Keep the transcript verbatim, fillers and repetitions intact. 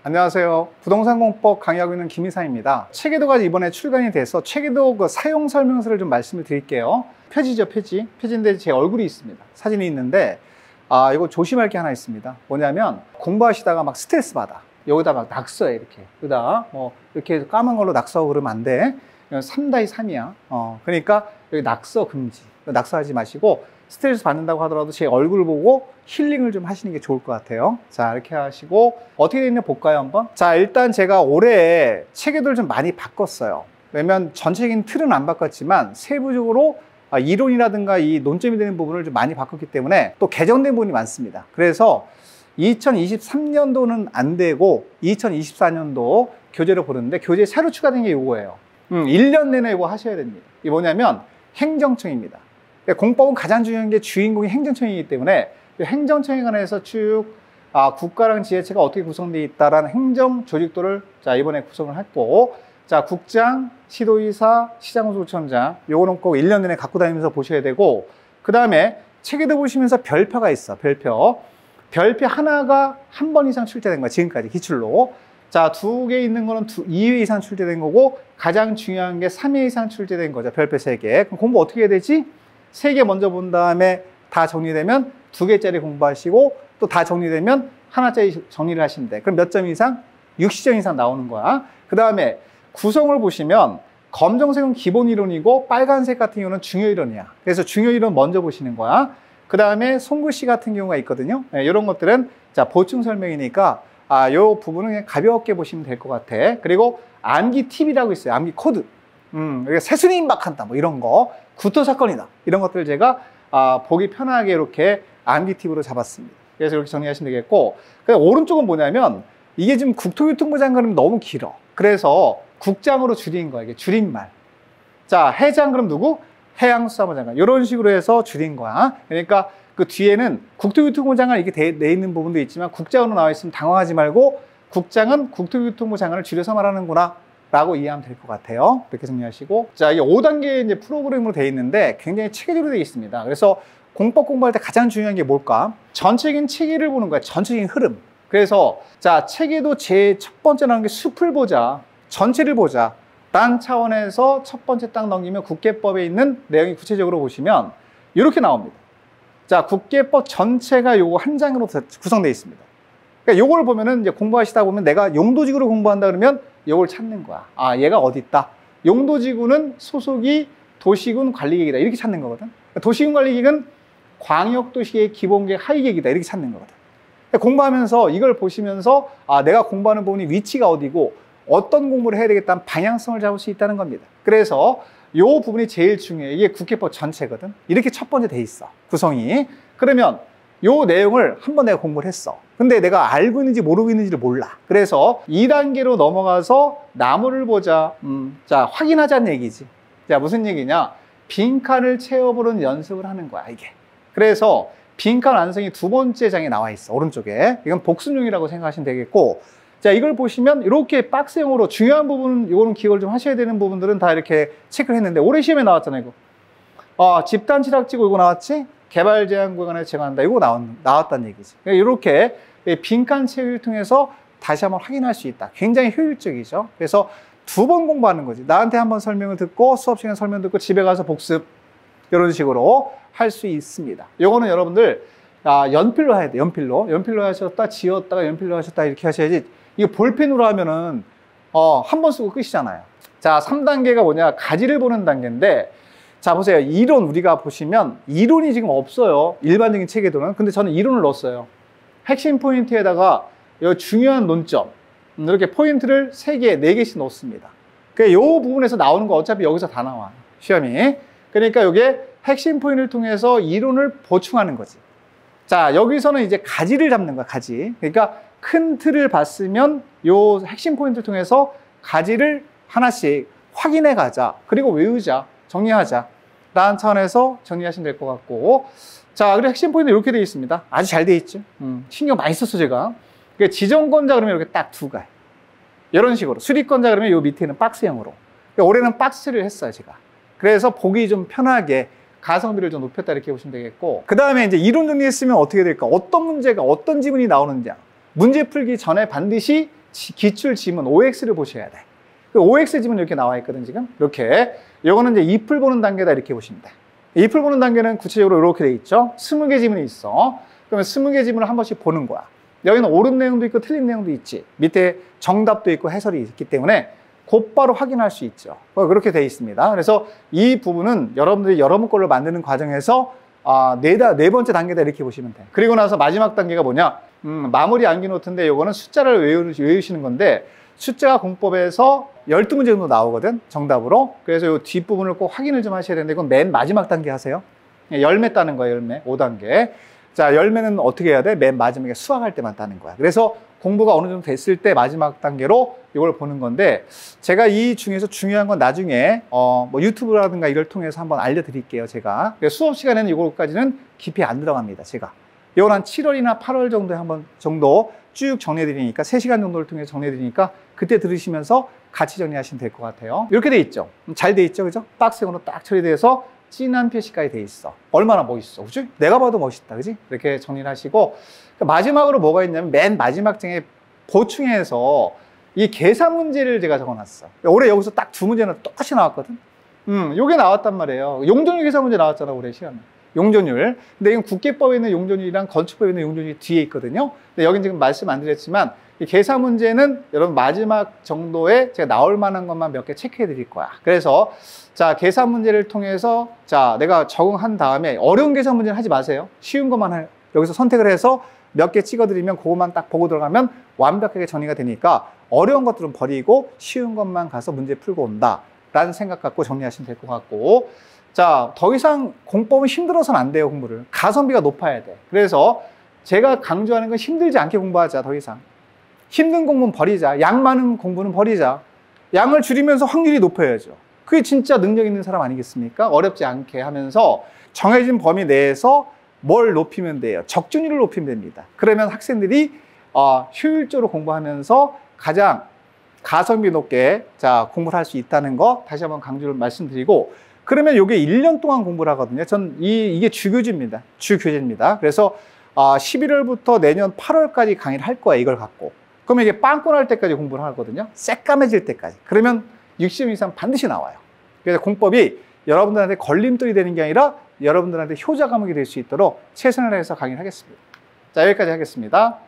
안녕하세요. 부동산 공법 강의하고 있는 김이사입니다. 체계도가 이번에 출간이 돼서 체계도 그 사용 설명서를 좀 말씀을 드릴게요. 표지죠, 표지. 표지인데 제 얼굴이 있습니다. 사진이 있는데 아 이거 조심할 게 하나 있습니다. 뭐냐면 공부하시다가 막 스트레스 받아. 여기다 막 낙서해 이렇게. 여기다 뭐 이렇게 까만 걸로 낙서하고 그러면 안 돼. 삼 다이 삼이야. 어, 그러니까 여기 낙서 금지. 낙서하지 마시고 스트레스 받는다고 하더라도 제 얼굴 보고 힐링을 좀 하시는 게 좋을 것 같아요. 자, 이렇게 하시고 어떻게 되어 있나 볼까요, 한번? 자, 일단 제가 올해 체계도를 좀 많이 바꿨어요. 왜냐면 전체적인 틀은 안 바꿨지만 세부적으로 이론이라든가 이 논점이 되는 부분을 좀 많이 바꿨기 때문에 또 개정된 부분이 많습니다. 그래서 이천이십삼 년도는 안 되고 이천이십사 년도 교재를 보는데 교재에 새로 추가된 게 이거예요. 음, 일 년 내내 이거 하셔야 됩니다. 이게 뭐냐면 행정청입니다. 공법은 가장 중요한 게 주인공이 행정청이기 때문에 행정청에 관해서 쭉 아, 국가랑 지자체가 어떻게 구성되어 있다라는 행정 조직도를 자 이번에 구성을 했고, 자 국장, 시도의사, 시장호수청장 요거는 꼭 일 년 내내 갖고 다니면서 보셔야 되고, 그 다음에 책에도 보시면서 별표가 있어. 별표 별표 하나가 한 번 이상 출제된 거야 지금까지 기출로. 자, 두 개 있는 거는 두, 이 회 이상 출제된 거고, 가장 중요한 게 삼 회 이상 출제된 거죠. 별표 세 개. 그럼 공부 어떻게 해야 되지? 세 개 먼저 본 다음에 다 정리되면 두 개짜리 공부하시고, 또 다 정리되면 하나짜리 정리를 하시면 돼. 그럼 몇 점 이상? 육십 점 이상 나오는 거야. 그 다음에 구성을 보시면 검정색은 기본 이론이고 빨간색 같은 경우는 중요 이론이야. 그래서 중요 이론 먼저 보시는 거야. 그 다음에 손글씨 같은 경우가 있거든요. 네, 이런 것들은 자 보충 설명이니까 아, 요 부분은 그냥 가볍게 보시면 될 것 같아. 그리고 암기 팁이라고 있어요. 암기 코드. 음, 새순이 임박한다. 뭐 이런 거. 구토 사건이다. 이런 것들을 제가 아, 보기 편하게 이렇게 암기 팁으로 잡았습니다. 그래서 이렇게 정리하시면 되겠고, 오른쪽은 뭐냐면 이게 지금 국토교통부 장관은 너무 길어. 그래서 국장으로 줄인 거야. 이게 줄임말. 자, 해장 그럼 누구? 해양수산부 장관. 이런 식으로 해서 줄인 거야. 그러니까 그 뒤에는 국토교통부 장관 이게 돼, 돼 있는 부분도 있지만 국장으로 나와 있으면 당황하지 말고 국장은 국토교통부 장관을 줄여서 말하는구나 라고 이해하면 될 것 같아요. 이렇게 정리하시고, 자, 이게 오 단계 이제 프로그램으로 되어 있는데 굉장히 체계적으로 되어 있습니다. 그래서 공법 공부할 때 가장 중요한 게 뭘까? 전체적인 체계를 보는 거야. 전체적인 흐름. 그래서 자, 체계도 제 첫 번째 나오는 게 숲을 보자. 전체를 보자. 딴 차원에서 첫 번째 딱 넘기면 국계법에 있는 내용이 구체적으로 보시면 이렇게 나옵니다. 자, 국계법 전체가 요거 한 장으로 구성되어 있습니다. 그러니까 요걸 보면은 이제 공부하시다 보면 내가 용도지구를 공부한다 그러면 요걸 찾는 거야. 아, 얘가 어디 있다. 용도지구는 소속이 도시군 관리계획이다. 이렇게 찾는 거거든. 도시군 관리계획은 광역도시계획, 기본계획, 하위계획이다. 이렇게 찾는 거거든. 공부하면서 이걸 보시면서 아, 내가 공부하는 부분이 위치가 어디고 어떤 공부를 해야 되겠다는 방향성을 잡을 수 있다는 겁니다. 그래서 요 부분이 제일 중요해. 이게 국회법 전체거든. 이렇게 첫 번째 돼 있어. 구성이. 그러면 요 내용을 한번 내가 공부를 했어. 근데 내가 알고 있는지 모르고 있는지를 몰라. 그래서 이 단계로 넘어가서 나무를 보자. 음, 자, 확인하자는 얘기지. 자, 무슨 얘기냐? 빈칸을 채워보는 연습을 하는 거야, 이게. 그래서 빈칸 완성이 두 번째 장에 나와 있어. 오른쪽에. 이건 복습용이라고 생각하시면 되겠고, 자, 이걸 보시면 이렇게 박스형으로 중요한 부분, 이거는 기억을 좀 하셔야 되는 부분들은 다 이렇게 체크를 했는데, 올해 시험에 나왔잖아요, 이거. 어, 집단 취락지구 이거 나왔지? 개발 제한 구간에 제거한다. 이거 나왔, 나왔다는 얘기지. 이렇게 빈칸 채우기를 통해서 다시 한번 확인할 수 있다. 굉장히 효율적이죠. 그래서 두 번 공부하는 거지. 나한테 한번 설명을 듣고 수업 시간에 설명 듣고 집에 가서 복습. 이런 식으로 할 수 있습니다. 요거는 여러분들 아, 연필로 해야 돼. 연필로. 연필로 하셨다, 지웠다가 연필로 하셨다 이렇게 하셔야지. 이거 볼펜으로 하면은 어, 한 번 쓰고 끝이잖아요. 자, 삼 단계가 뭐냐? 가지를 보는 단계인데, 자, 보세요. 이론 우리가 보시면 이론이 지금 없어요. 일반적인 체계도는. 근데 저는 이론을 넣었어요. 핵심 포인트에다가 이 중요한 논점 이렇게 포인트를 세 개, 네 개씩 넣습니다. 그러니까 이 부분에서 나오는 거 어차피 여기서 다 나와. 시험이. 그러니까 이게 핵심 포인트를 통해서 이론을 보충하는 거지. 자, 여기서는 이제 가지를 잡는 거야, 가지. 그러니까 큰 틀을 봤으면 요 핵심 포인트를 통해서 가지를 하나씩 확인해 가자. 그리고 외우자. 정리하자. 라는 차원에서 정리하시면 될 것 같고. 자, 그리고 핵심 포인트 이렇게 되어 있습니다. 아주 잘 되어 있죠. 음, 신경 많이 썼어, 제가. 그러니까 지정권자 그러면 이렇게 딱 두 가지. 이런 식으로. 수리권자 그러면 요 밑에는 박스형으로. 그러니까 올해는 박스를 했어요, 제가. 그래서 보기 좀 편하게 가성비를 좀 높였다 이렇게 보시면 되겠고, 그 다음에 이제 이론 정리했으면 어떻게 될까? 어떤 문제가 어떤 지문이 나오는지 문제 풀기 전에 반드시 기출 지문 오엑스를 보셔야 돼. 그 오엑스 지문 이렇게 나와 있거든, 지금. 이렇게. 요거는 이제 if를 보는 단계다, 이렇게 보시면 돼. if를 보는 단계는 구체적으로 이렇게 돼 있죠. 스무 개 지문이 있어. 그러면 스무 개 지문을 한 번씩 보는 거야. 여기는 옳은 내용도 있고 틀린 내용도 있지. 밑에 정답도 있고 해설이 있기 때문에 곧바로 확인할 수 있죠. 그렇게 돼 있습니다. 그래서 이 부분은 여러분들이 여러 문구를 만드는 과정에서 아, 네, 네 번째 단계다, 이렇게 보시면 돼. 그리고 나서 마지막 단계가 뭐냐? 음, 마무리 암기 노트인데 요거는 숫자를 외우, 외우시는 건데 숫자 공법에서 열두 문제 정도 나오거든, 정답으로. 그래서 이 뒷부분을 꼭 확인을 좀 하셔야 되는데 이건 맨 마지막 단계 하세요. 열매 따는 거예요, 열매. 오 단계. 자, 열매는 어떻게 해야 돼? 맨 마지막에 수학할 때만 따는 거야. 그래서 공부가 어느 정도 됐을 때 마지막 단계로 이걸 보는 건데, 제가 이 중에서 중요한 건 나중에 어, 뭐 유튜브라든가 이걸 통해서 한번 알려드릴게요, 제가. 수업 시간에는 이거까지는 깊이 안 들어갑니다, 제가. 이건 한 칠월이나 팔월 정도에 한번 정도 쭉 정리해드리니까, 세 시간 정도를 통해서 정리해드리니까 그때 들으시면서 같이 정리하시면 될 것 같아요. 이렇게 돼 있죠. 잘 돼 있죠, 그죠? 박스형으로 딱 처리돼서 진한 표시까지 돼 있어. 얼마나 멋있어, 그지? 내가 봐도 멋있다, 그지? 이렇게 정리를 하시고, 마지막으로 뭐가 있냐면 맨 마지막 장에 보충해서 이 계산 문제를 제가 적어놨어. 올해 여기서 딱 두 문제는 똑같이 나왔거든. 음, 요게 나왔단 말이에요. 용적률 계산 문제 나왔잖아, 올해 시간에. 용적률. 근데 이건 국계법에 있는 용적률이랑 건축법에 있는 용적률이 뒤에 있거든요. 근데 여긴 지금 말씀 안 드렸지만 이 계산 문제는 여러분 마지막 정도에 제가 나올 만한 것만 몇 개 체크해 드릴 거야. 그래서 자, 계산 문제를 통해서 자, 내가 적응한 다음에 어려운 계산 문제는 하지 마세요. 쉬운 것만 해. 여기서 선택을 해서 몇 개 찍어드리면 그것만 딱 보고 들어가면 완벽하게 정리가 되니까 어려운 것들은 버리고 쉬운 것만 가서 문제 풀고 온다 라는 생각 갖고 정리하시면 될 것 같고, 자, 더 이상 공법은 힘들어서는 안 돼요, 공부를. 가성비가 높아야 돼. 그래서 제가 강조하는 건 힘들지 않게 공부하자, 더 이상. 힘든 공부는 버리자. 양 많은 공부는 버리자. 양을 줄이면서 확률이 높아야죠. 그게 진짜 능력 있는 사람 아니겠습니까? 어렵지 않게 하면서 정해진 범위 내에서 뭘 높이면 돼요? 적중률을 높이면 됩니다. 그러면 학생들이 어, 효율적으로 공부하면서 가장 가성비 높게 자, 공부를 할 수 있다는 거 다시 한번 강조를 말씀드리고, 그러면 이게 일 년 동안 공부를 하거든요. 전 이, 이게 주교재입니다. 주교재입니다. 그래서 어, 십일월부터 내년 팔월까지 강의를 할 거예요, 이걸 갖고. 그러면 이게 빵꾸 날 때까지 공부를 하거든요. 새까매질 때까지. 그러면 육십 점 이상 반드시 나와요. 그래서 공법이 여러분들한테 걸림돌이 되는 게 아니라 여러분들한테 효자 과목이 될 수 있도록 최선을 다해서 강의를 하겠습니다. 자, 여기까지 하겠습니다.